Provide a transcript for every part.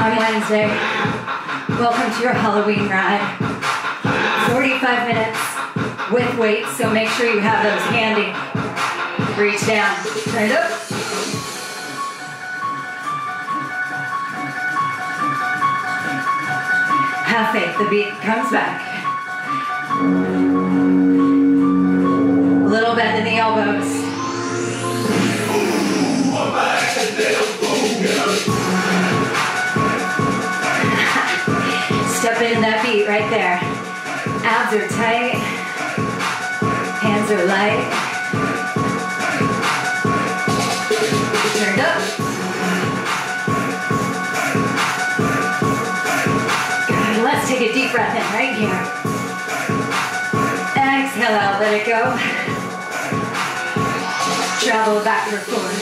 on Wednesday. Welcome to your Halloween ride. 45 minutes with weights, so make sure you have those handy. Reach down, turn it up. Have faith, the beat comes back. A little bend in the elbows. Step into that beat right there. Abs are tight. Hands are light. Turned up. Good. Let's take a deep breath in right here. Exhale out, let it go. Travel backward, forward.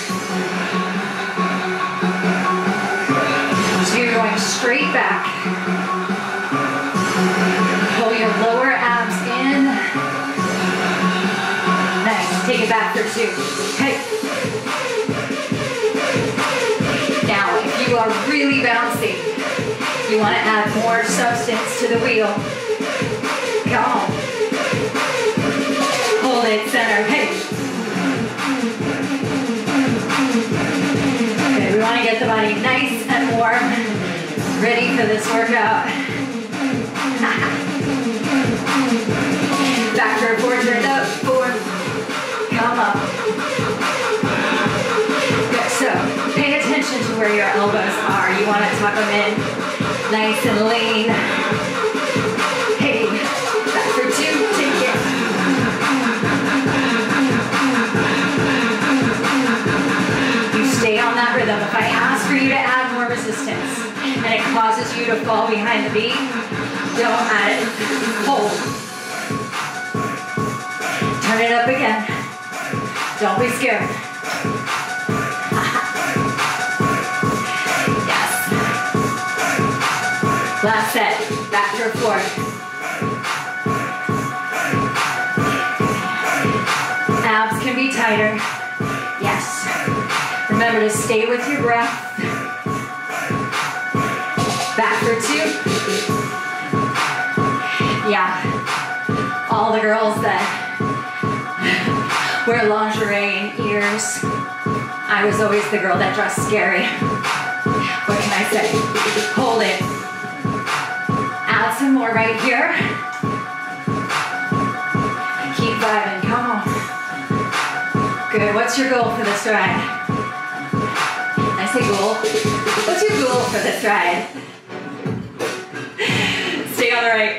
So you're going straight back. Pull your lower abs in. Nice. Take it back for 2. Hey. Now, if you are really bouncy, you want to add more substance to the wheel. Come on. Hold it, center. Hey. Okay, we want to get the body nice and warm, ready for this workout. Backward, forward, turned up, forward. Come up. Good, so pay attention to where your elbows are. You want to tuck them in nice and lean. Hey, backward 2, take it. You stay on that rhythm. If I ask for you to add more resistance and it causes you to fall behind the beat, don't add it. Hold. Turn it up again. Don't be scared. Yes. Last set. Backward, forward. Abs can be tighter. Yes. Remember to stay with your breath. Backward 2. Yeah. All the girls that wear lingerie and ears. I was always the girl that dressed scary. What can I say? Hold it. Add some more right here. Keep vibing, come on. Good, what's your goal for this ride? I say goal. What's your goal for this ride? Stay on the right.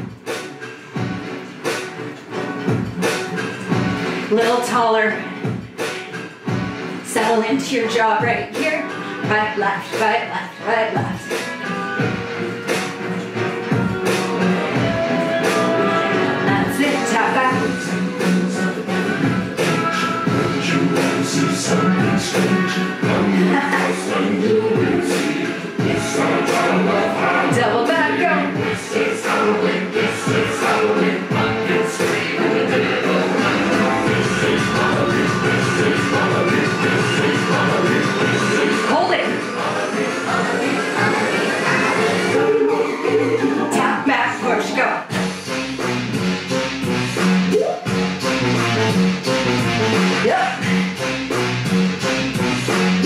Little taller. Settle into your jaw right here. Right, left, right, left, right, left. That's it, tap back. Double back, go. Hold it. Tap back, push, go. Yep.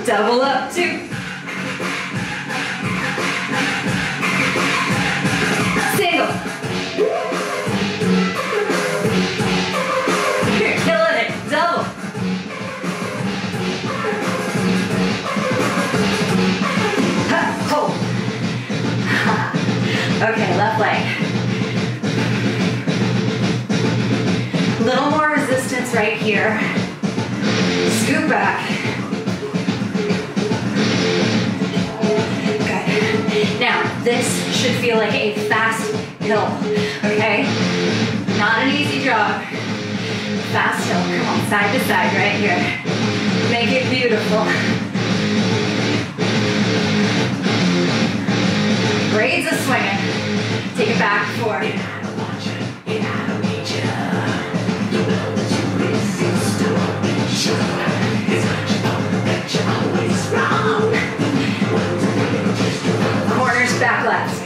Double up, 2. Single. You're killing it. Double. Hold. Okay, left leg. Little more resistance right here. Scoop back. Good. Now, this should feel like a fast hill, okay? Not an easy jog. Fast hill. Come on, side to side right here. Make it beautiful. Braids are swinging. Take it back, 4. Corners back left.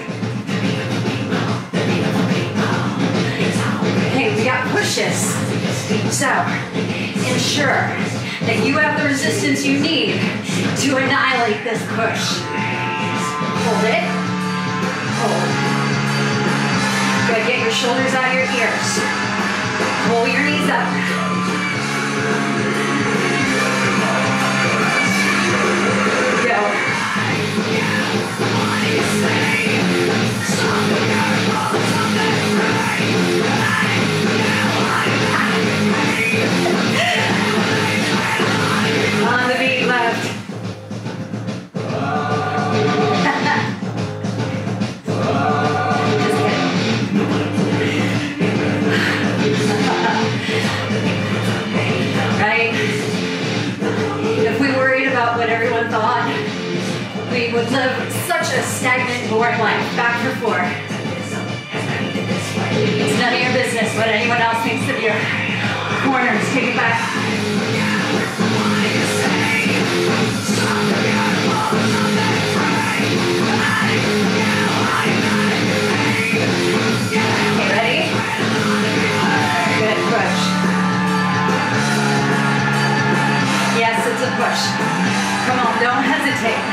Okay, we got pushes. So, ensure that you have the resistance you need to annihilate this push. Hold it. Hold. Good, get your shoulders out of your ears. Pull your knees up. Go. On the beat left. Right? If we worried about what everyone thought, we would live such a stagnant, boring life. Back for 4. It's none of your business what anyone else thinks of you. Corners, take it back. Okay, ready? Good, push. Yes, it's a push. Come on, don't hesitate.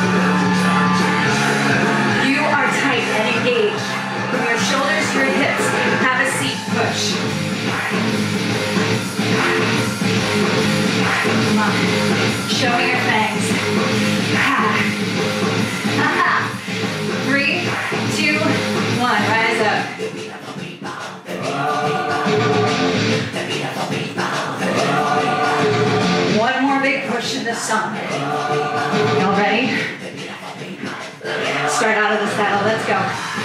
You are tight and engaged. From your shoulders to your hips, have a seat, push. Come on, show me your fangs. 3, 2, 1, rise up. One more big push in this song. Y'all ready? Start out of the saddle, let's go.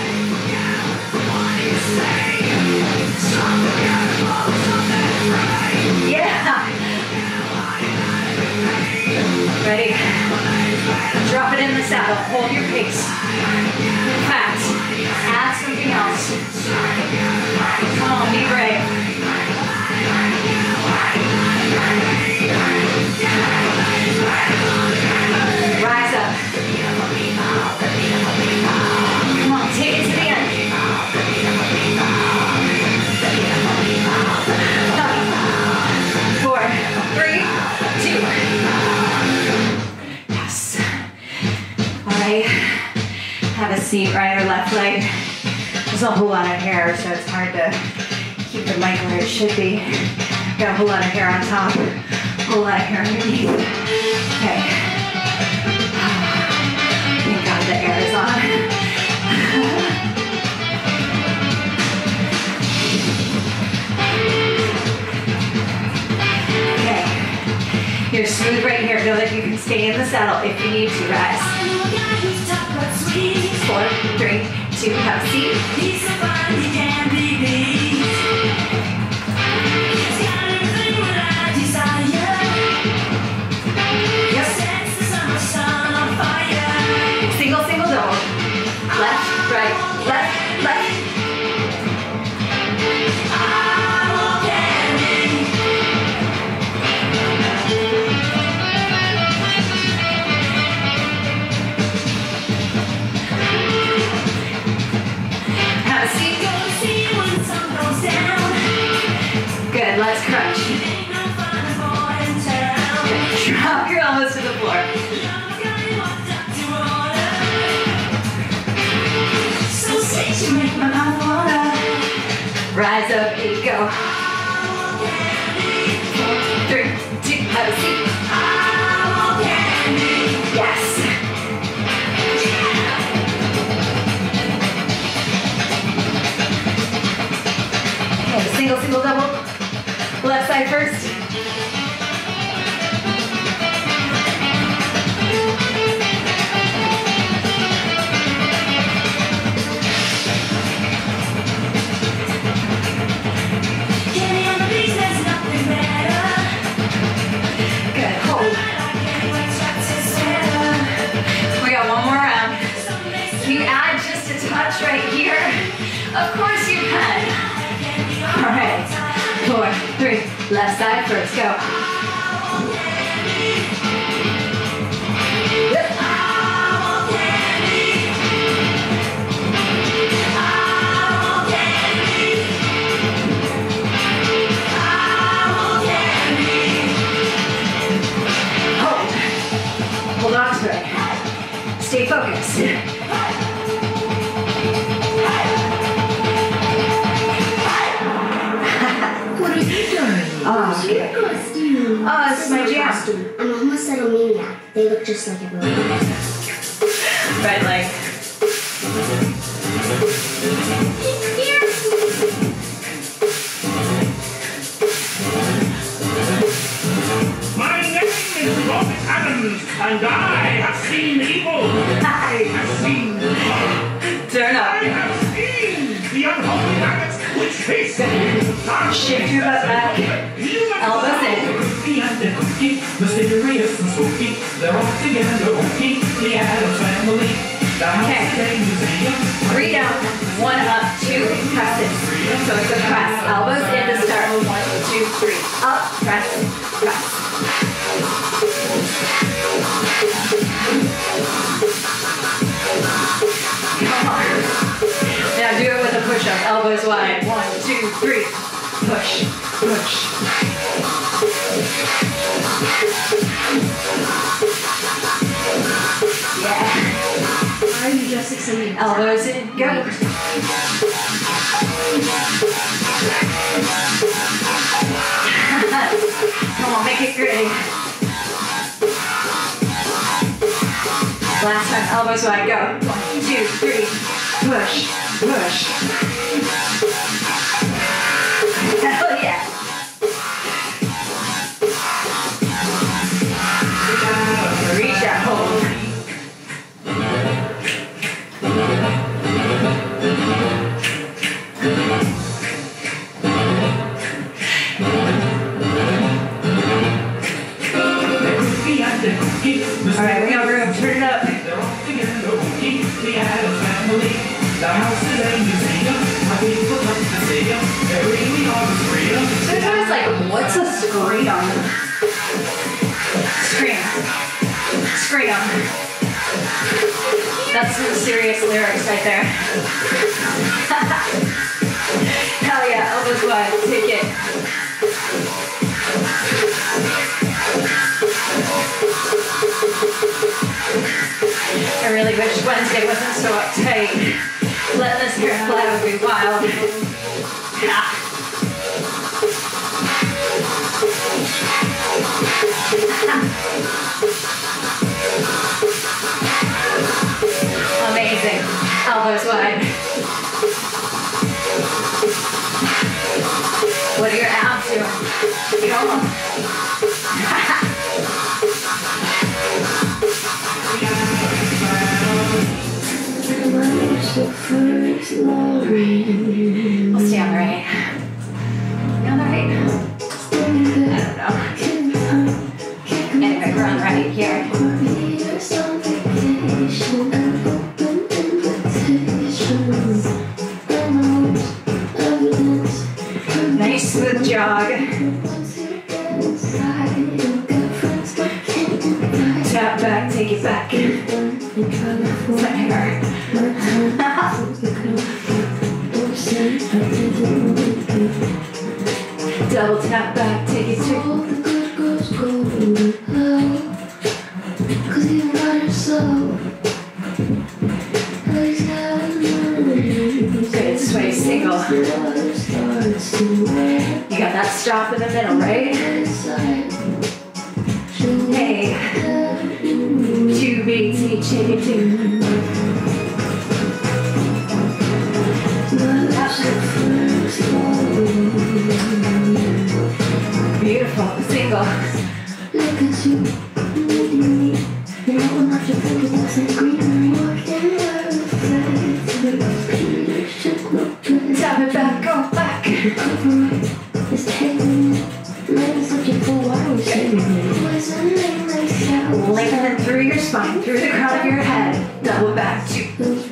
Yeah! Ready? Drop it in the saddle, hold your pace. In fact, add something else. Come on, be brave. Rise up. Come on, take it to the end. 4, 3, 2. Yes. All right. Have a seat, right or left leg. There's a whole lot of hair, so it's hard to keep the mic where it should be. Got a whole lot of hair on top, a whole lot of hair underneath. Okay. Thank God the air is on. Okay. You're smooth right here. Know that you can stay in the saddle if you need to. Rise. 4, 3, 2, have a seat. Yep. Single, single, double. Left, right, left, left. Have a seat. Good, let's crunch. Drop your elbows to the floor. Rise up, 8, go. 3, 2, have a seat. Yes. Okay, single, single, double. Left side first. Right here. Of course you can. All right. 4, 3. Left side first. Go. Yep. Hold on to it. Stay focused. Oh, this is my jam. I'm a homicidal maniac. They look just like everyone else. Right, like. My name is Bob Adams, and I have seen evil. I have seen horror. Turn up. I have seen the unholy habits which face shift your butt back. Elbows in. Mysterious and spooky, they're all together, okay, the Addams family. Okay. 3 down, 1 up, 2 presses. So it's a press. Elbows in to start. 1, 2, 3. Up, press, press. Come on. Now do it with a push-up. Elbows wide. 1, 2, 3. Push, push. Yeah. Why are you just excited? Elbows in. Go. Come on, make it gritty. Last time, elbows wide. Go. 1, 2, 3. Push, push. Hell yeah. Reach that hold. All right, we got room. Turn it up. They're all together, okay, the Addams family. The house is a museum, my people love to see them. They're really hard to freedom. Sometimes like, what's a scream? Scream. Scream. That's some serious lyrics right there. Hell yeah, elbows wide, take it. I really wish Wednesday wasn't so uptight. Let this hair fly would be wild. Yeah. Amazing. Elbows wide. What are your abs doing? Come on. We'll stay on the right. You on the right? I don't know. Anyway, we're on the right here. Nice smooth jog. Tap back, take it back. Let her. Double tap back, take it to. Good, sway single. You got that stop in the middle, right? Hey, 2 beats each, take it 2. Beautiful, single. Tap it back, go back. Lengthen through your spine, through the crown of your head. Double back, 2.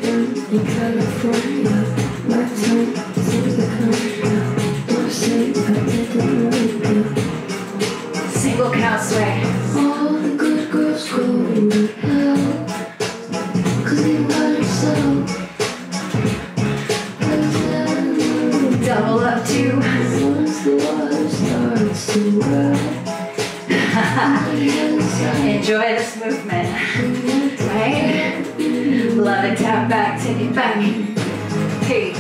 Single count sway. All the good girls go to hell, 'cause they got it so. Double up, 2. Once the water starts to rise, Enjoy this movement, right? Love it, tap back, take it back. Hey.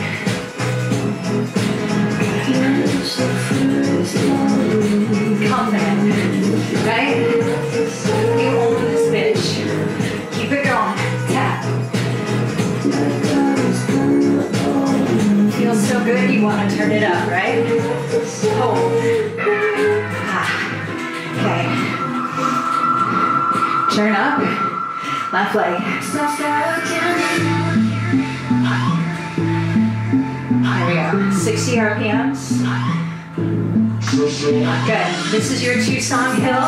Confident, right? You own this bitch. Keep it going, tap. Feels so good, you want to turn it up, right? Hold. Okay. Turn up. Left leg. There we go. 60 RPMs. Good. This is your 2-song hill.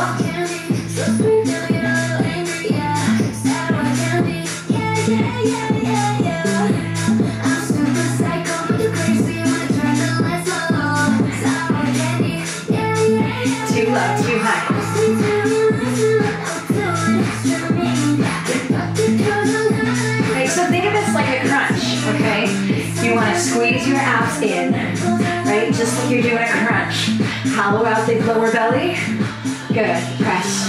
Too low, too high. Okay, so think of this like a crunch, okay? You want to squeeze your abs in, right? Just like you're doing a crunch. Hollow out the lower belly. Good. Press.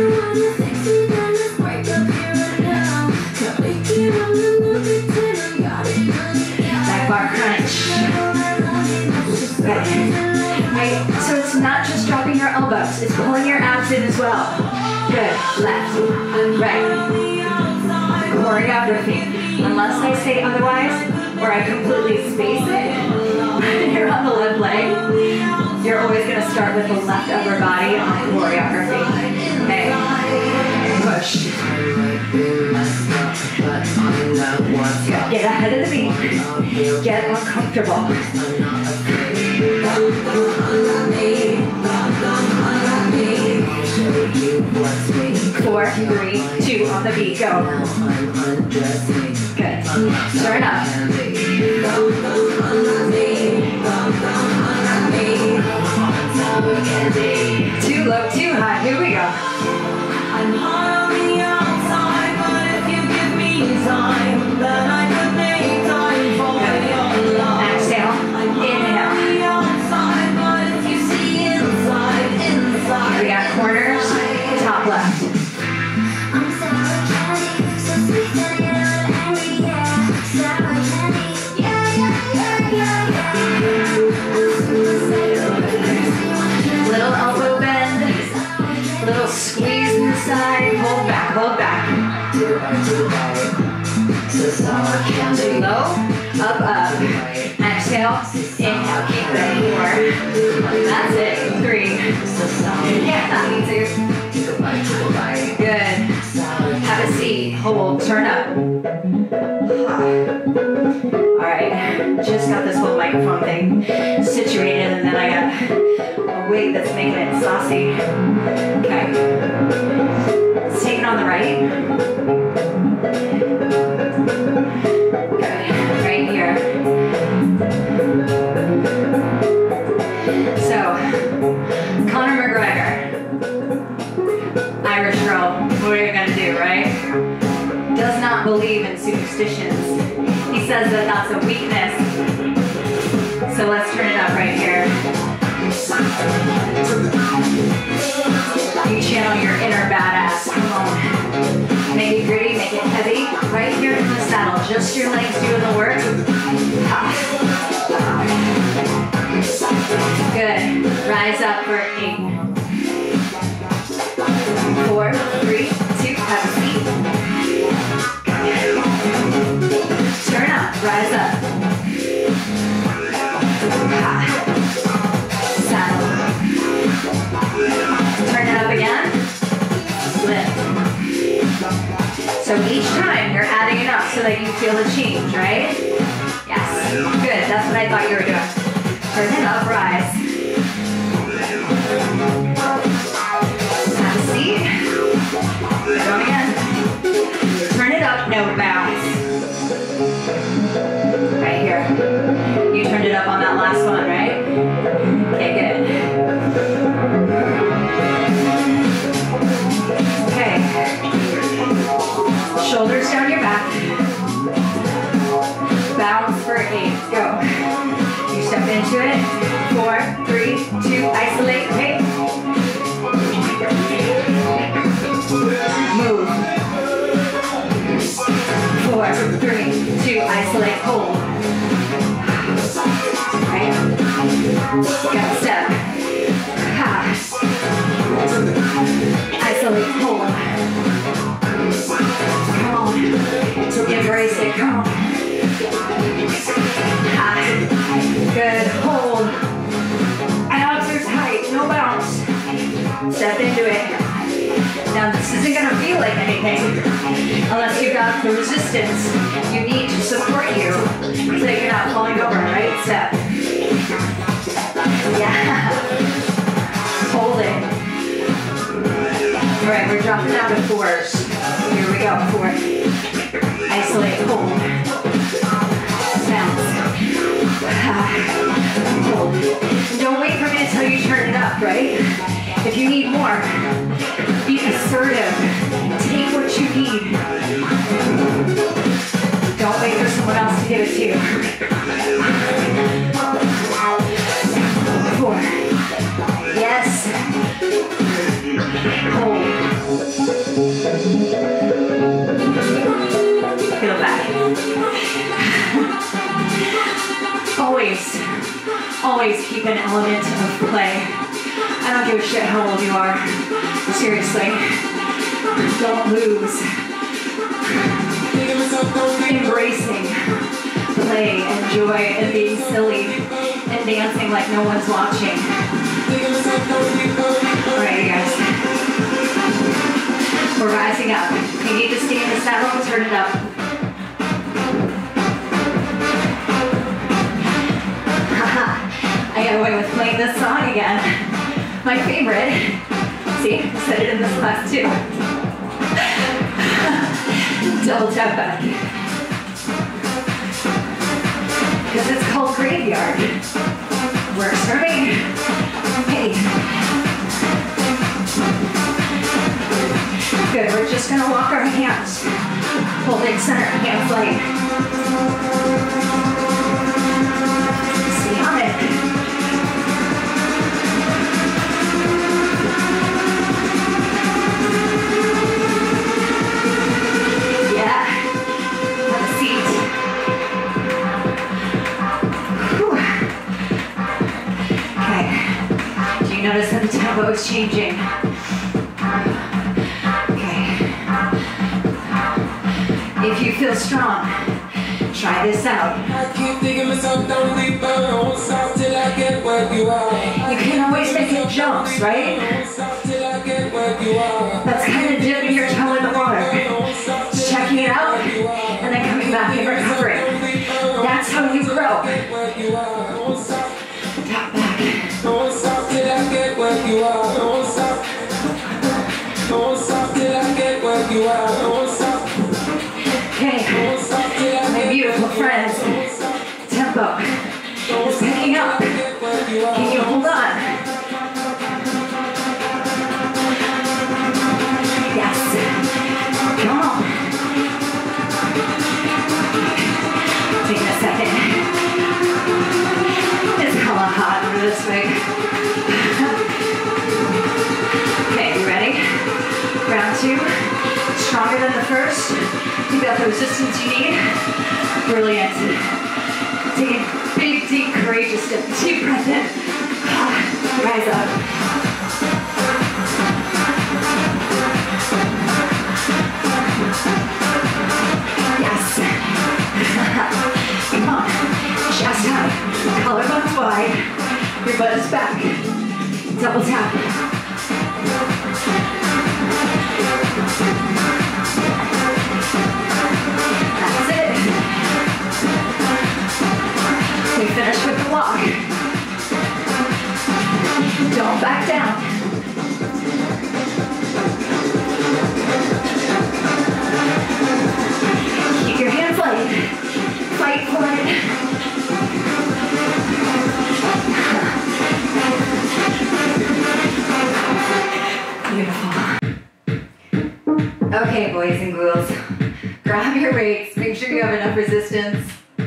Back bar crunch. Good. Right, so it's not just dropping your elbows, it's pulling your abs in as well. Good. Left. Right. Choreography. Unless I say otherwise, or I completely space it, when you're on the left leg, you're always going to start with the left upper body on choreography. Okay. Push. Get ahead of the beat. Get uncomfortable. 4, 3, 2 on the beat. Go. Good. Turn up. Too low, too high. Here we go. I'm hard on the outside, but if you give me time, then I can make time for your love. Exhale. Inhale. We got corners, top left. Little elbow bend, little squeeze inside, hold back, hold back. Too low, up, up. Exhale, inhale, keep that 4. That's it, 3. Yeah, me too. Good. Have a seat, hold, turn up. Alright, just got this whole microphone thing situated, and then I got a wig that's making it saucy. Okay. Let's take it on the right. Good. Right here. So, Conor McGregor, Irish girl, what are you gonna do, right? Does not believe in superstitions. He says that that's a weakness. So let's turn it up right here. You channel your inner badass. Come on. Make it gritty, make it heavy. Right here in the saddle. Just your legs doing the work. Good. Rise up for 8. 4, 3, 2, have a seat. Turn up, rise up. Saddle. Turn it up again. Lift. So each time you're adding it up so that you feel the change, right? Yes. Good, that's what I thought you were doing. Turn it up, rise. Have a seat. Going again. Turn it up, no bounce. Right here. You turned it up on that last one, right? Okay, good. Okay. Shoulders down your back. Bounce for 8. Go. You step into it. 4, 3, 2, isolate. Okay. Move. 4, 3, 2, isolate, hold. Right? Go, step. Ha. Isolate, hold. Come on. Embrace it, come on. Ha. Good, hold. Abs are tight, no bounce. Step into it. Now this isn't going to feel like anything unless you've got the resistance you need to support you so that you're not falling over, right? Step. Yeah. Hold it. All right, we're dropping down to 4s. Here we go, 4. Isolate, hold. Bounce. Hold. Don't wait for me to tell you to turn it up, right? If you need more, be assertive. Take what you need. Don't wait for someone else to give it to you. 4. Yes. Hold. Feel back. Always keep an element of play. I don't give a shit how old you are. Seriously. Don't lose. Embracing play and joy and being silly and dancing like no one's watching. Alright, you guys. We're rising up. You need to stay in the saddle and turn it up. I got away with playing this song again. My favorite. See, I said it in this class too. Double tap back. Because it's called Graveyard. Works for me. Hey. Good, we're just gonna walk our hands. Hold it center, hands light. Stay on it. Yeah. Have a seat. Whew. Okay. Do you notice that the tempo is changing? If you feel strong, try this out. I keep digging myself down deeper, won't stop till I get where you are. You can always make it jumps, right? Won't stop till I get where you are. That's kind of dipping your toe in the water. Just checking it out, and then coming back and recovering. That's how you grow. Tap back. Don't stop till I get where you are. Don't stop. Don't stop till I get where you are. Don't stop. Okay, my beautiful friends, tempo is picking up. Can you hold on? Yes. Come on. Take a second. It's hella hot under this wig. Okay, you ready? Round 2. Stronger than the first. You got the resistance you need. Brilliant. Take a big, deep, courageous step. Deep breath in. guys up. Yes. Come on. Chest up. Collarbones wide. Your butt is back. Double tap. That's it. We finish with the walk. Don't back down. Keep your hands light. Fight for it. Beautiful. Okay, boys and ghouls. Grab your weights. Make sure you have enough resistance.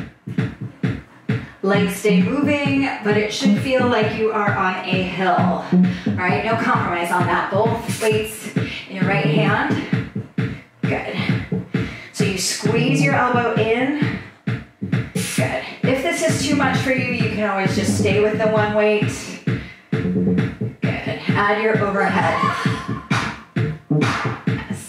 Legs stay moving, but it should feel like you are on a hill. All right, no compromise on that. Both weights in your right hand. Good. So you squeeze your elbow in. Good. If this is too much for you, you can always just stay with the one weight. Good. Add your overhead. Yes.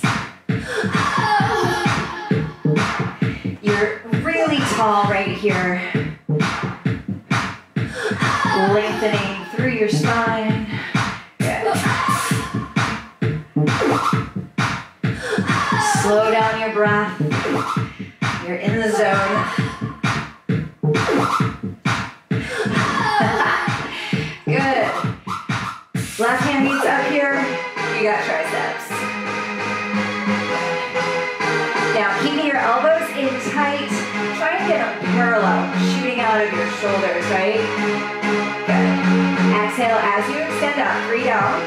You're really tall right here. Lengthening through your spine. Good. Slow down your breath. You're in the zone. Good. Left hand meets up here. You got triceps. Now, keeping your elbows in tight. Try and get them parallel, shooting out of your shoulders, right? Good. Exhale as you extend up. 3 down.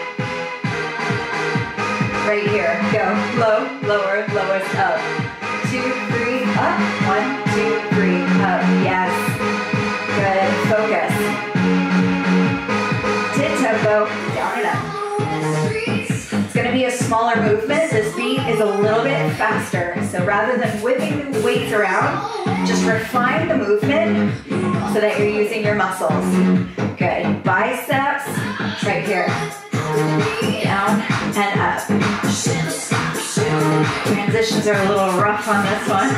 Right here. Go. Low, lower, lowest, up. 2, 3, up. 1, 2, 3, up. Yes. Good. Focus. Tit tempo. Down and up. It's going to be a smaller movement. This beat is a little bit faster. So rather than whipping the weights around, just refine the movement so that you're using your muscles. Good. Biceps, right here. Down and up. Transitions are a little rough on this one.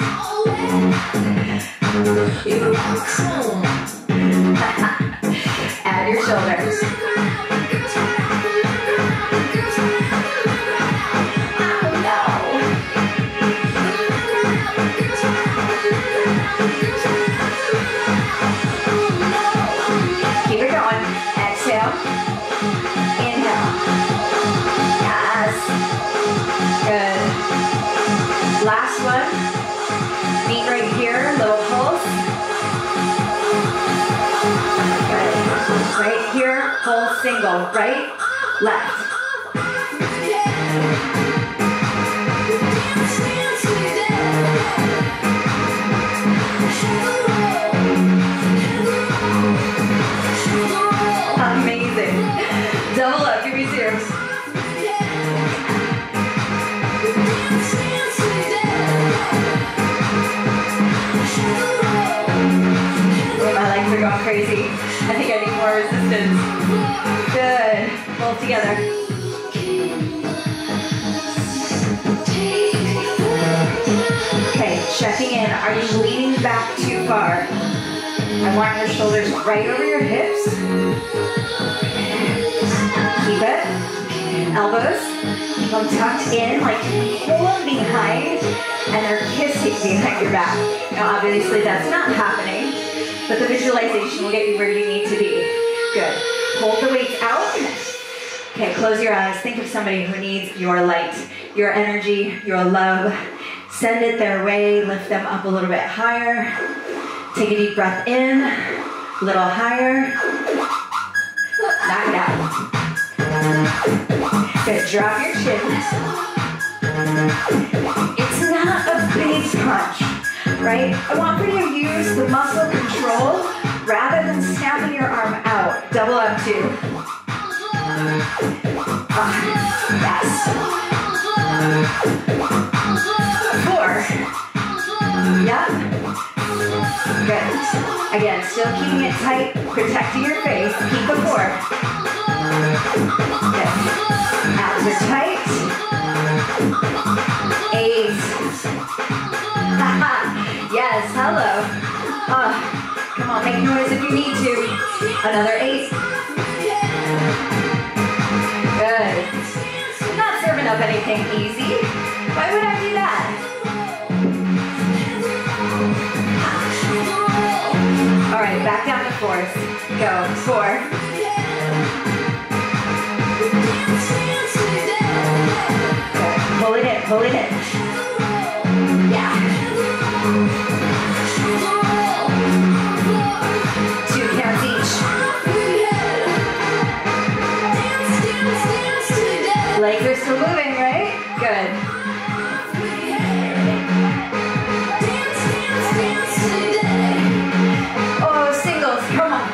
Add your shoulders. Keep it going. Exhale. Inhale. Yes. Good. Last one. Meet right here. Little pulse. Good. Right here. Pulse single. Right. Left. Amazing. Double up, give me 2. My legs are going crazy. I think I need more resistance. Good. Pull together. Okay, checking in. Are you leaning back too far? I want your shoulders right over your hips. Keep it. Elbows. Keep them tucked in, like pulling behind, and they're kissing behind your back. Now, obviously, that's not happening, but the visualization will get you where you need to be. Good. Hold the weights out. Okay, close your eyes. Think of somebody who needs your light, your energy, your love. Send it their way. Lift them up a little bit higher. Take a deep breath in, a little higher. Knock it out. Good, drop your chin. It's not a big punch, right? I want for you to use the muscle control rather than snapping your arm out. Double up 2. Yes. 4. Yep. Good. Again, still keeping it tight, protecting your face. Keep the 4. Make noise if you need to. Another 8. Good. I'm not serving up anything easy. Why would I do that? All right, back down to 4s. Go. 4. Good. Pull it in. Pull it in. Yeah. 2 counts each. Legs are still moving, right? Good. Oh, singles, come on.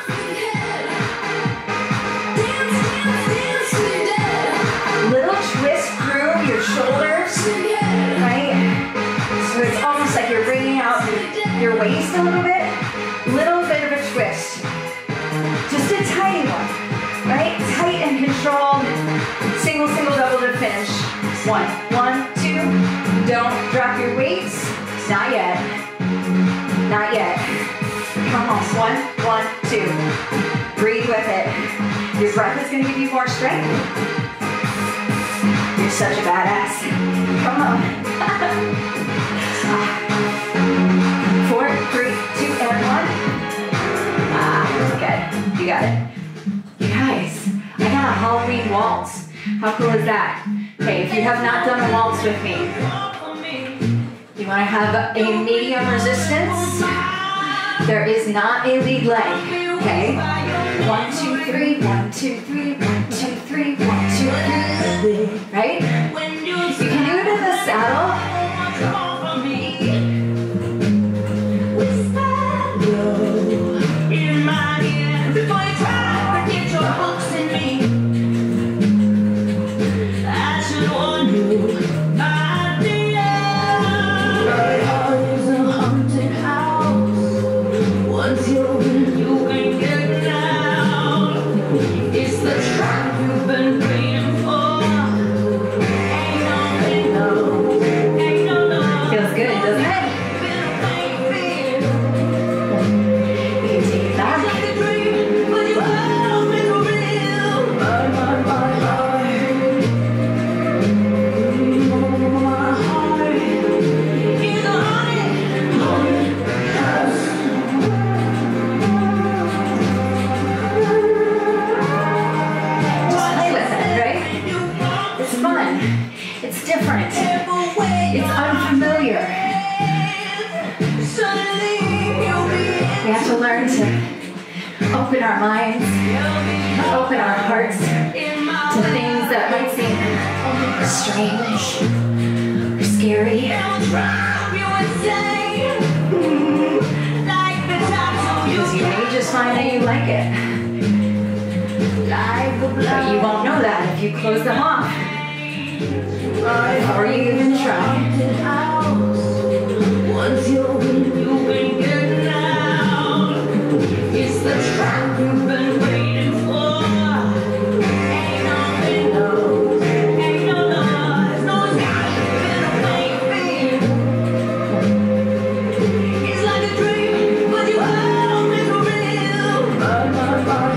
Little twist through your shoulders, right? So it's almost like you're bringing out your waist a little bit. Little bit of a twist. Just a tiny one, right? Tight and controlled. Single, single, double to finish. 1, 1, 2. Don't drop your weights. Not yet. Not yet. Come on. 1, 1, 2. Breathe with it. Your breath is going to give you more strength. You're such a badass. Come on. 4, 3, 2, and 1. Good. You got it. You guys, I got a Halloween waltz. How cool is that? Okay, if you have not done a waltz with me, you want to have a medium resistance. There is not a lead leg, okay? 1, 2, 3, 1, 2, 3, 1, 2, 3, 1, 2, 3, right? You can do it in the saddle. Open our minds, open our hearts to things that might seem strange or scary. Because you may just find that you like it. But you won't know that if you close them off. Or you even try. Once you're in, you can get out. It's the trap you've been waiting for. Ain't no windows, ain't no noise, no time been waiting. It's like a dream, but you hold me for real. My heart,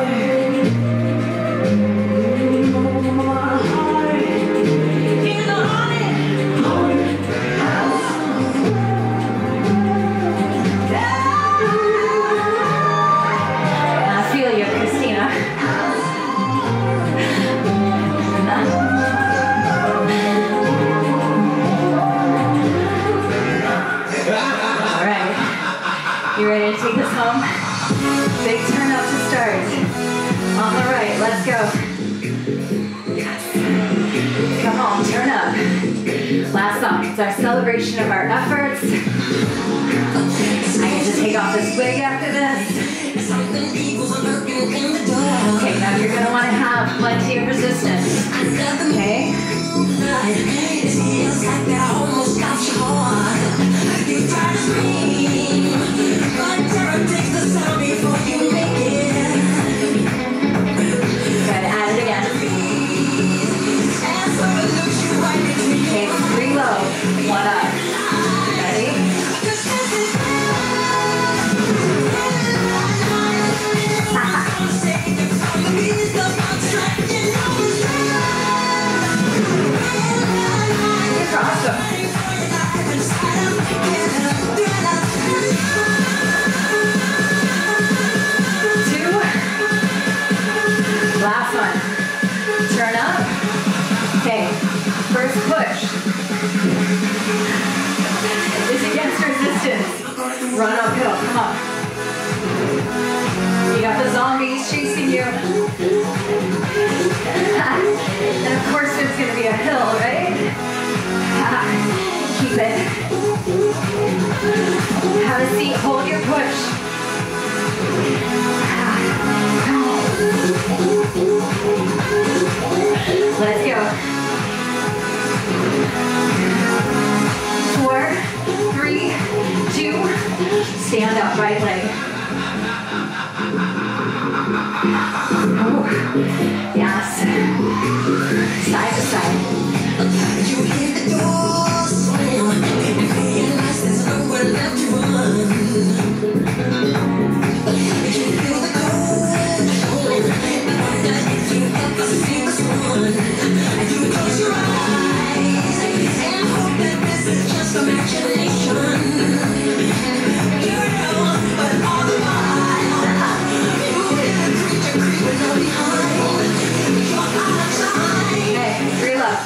he's a haunted house. I feel you, Christina. All right, you ready to take us home? Big turn up to start. On the right, let's go. Yes. Come on, turn up. Last song, it's our celebration of our efforts. I get to take off this wig after this. Okay, now you're going to want to have plenty of resistance. Okay? Good, add it again. Okay, 3 low, 1 up. Ready? Last one. Turn up. Okay, first push is against resistance. Run uphill, come on. You got the zombies chasing you. And of course there's gonna be a hill, right? Keep it. Have a seat, hold your push. Let's go. 4, 3, 2, stand up, right leg. Oh, yes. Side to side. You hit the door slam and realize there's nowhere left to run. You feel the cold, if you ever see the sun, and you close your eyes and hope that this is just imagination. You know, but all the while, you hear the creature creeping up behind. You're outside. Okay, reload.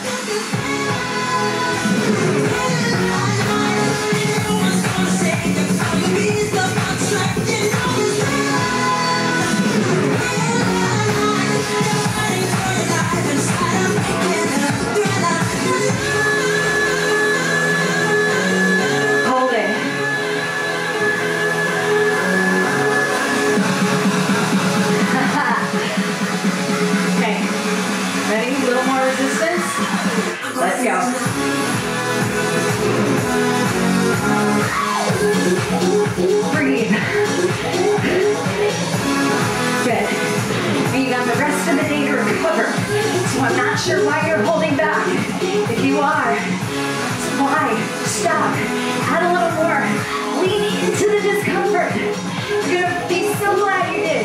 Hold it. Okay, ready? A little more resistance. Let's go. Breathe. Good. And you got the rest of the day to recover. So I'm not sure why you're holding back. If you are, why? Stop. Add a little more. Lean into the discomfort. You're gonna be so glad you did.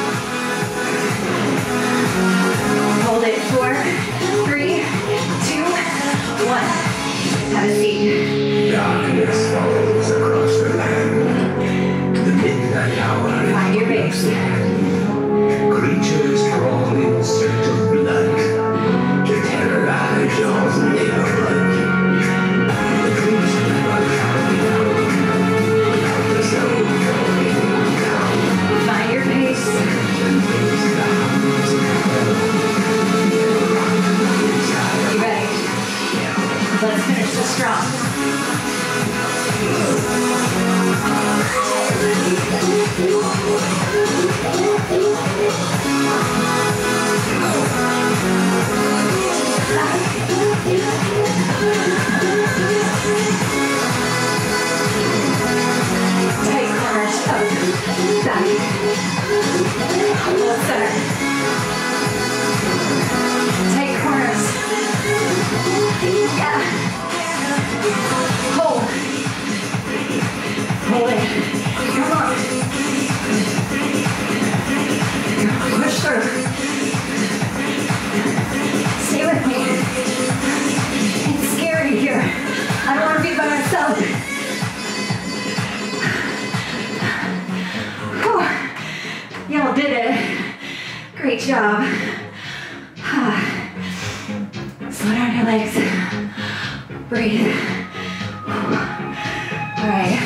Hold it. 4, 3, 2, 1. Have a seat. Darkness falls across the land. The midnight hour. Find your base. Creatures crawl in search of blood to terrorize your neighborhood. The creatures run howling out without the soul going down. Find your pace. You ready? Let's finish this strong. Tight corners up, back. Hold center. Tight corners. Yeah. Hold. Hold it. Come on. Push through. Stay with me. It's scary here. I don't want to be by myself. Whew. Y'all did it. Great job. Slow down your legs. Breathe. All right.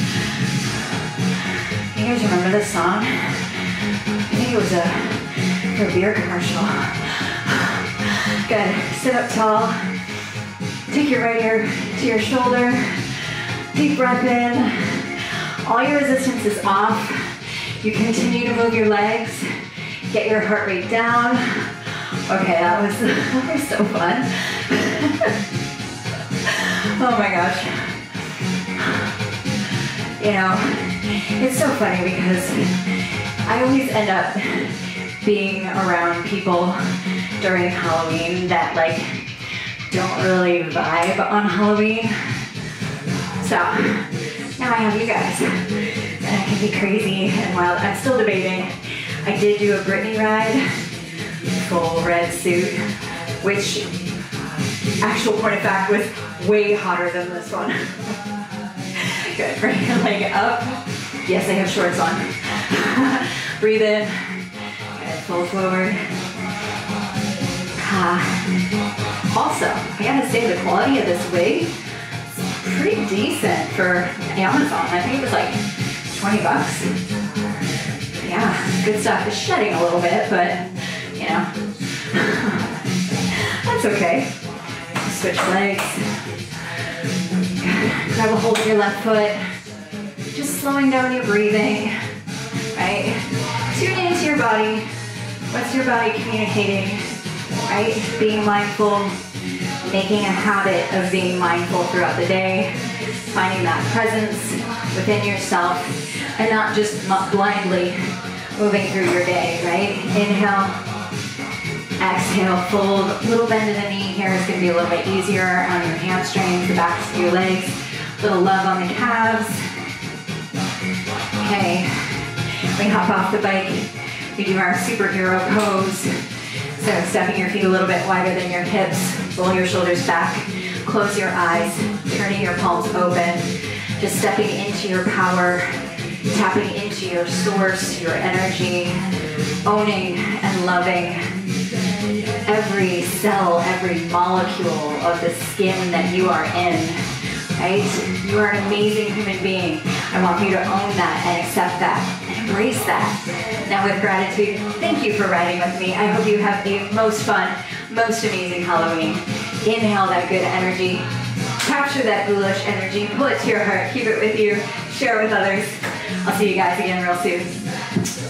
You guys remember this song? I think it was for a beer commercial. Good. Sit up tall. Take your right ear to your shoulder. Deep breath in. All your resistance is off. You continue to move your legs. Get your heart rate down. Okay, that was so fun. Oh my gosh. You know, it's so funny because I always end up being around people during Halloween that like don't really vibe on Halloween. So now I have you guys. And I can be crazy and wild. I'm still debating. I did do a Britney ride, full red suit, which actual point of fact was way hotter than this one. Good, bring your leg up. Yes, I have shorts on. Breathe in, and fold forward. quality of this wig is pretty decent for Amazon. I think it was like 20 bucks. Yeah, good stuff. It's shedding a little bit, but you know, that's okay. Switch legs. Grab a hold of your left foot. Just slowing down your breathing, right? Tune into your body. What's your body communicating, right? Being mindful, making a habit of being mindful throughout the day, finding that presence within yourself, and not just blindly moving through your day, right? Inhale, exhale, fold. Little bend in the knee here is going to be a little bit easier on your hamstrings, the backs of your legs. Little love on the calves. Okay, we hop off the bike. We do our superhero pose. So stepping your feet a little bit wider than your hips. Roll your shoulders back. Close your eyes. Turning your palms open. Just stepping into your power. Tapping into your source, your energy. Owning and loving every cell, every molecule of the skin that you are in. Right? You are an amazing human being. I want you to own that and accept that and embrace that. Now with gratitude, thank you for riding with me. I hope you have the most fun, most amazing Halloween. Inhale that good energy. Capture that ghoulish energy. Pull it to your heart. Keep it with you. Share it with others. I'll see you guys again real soon.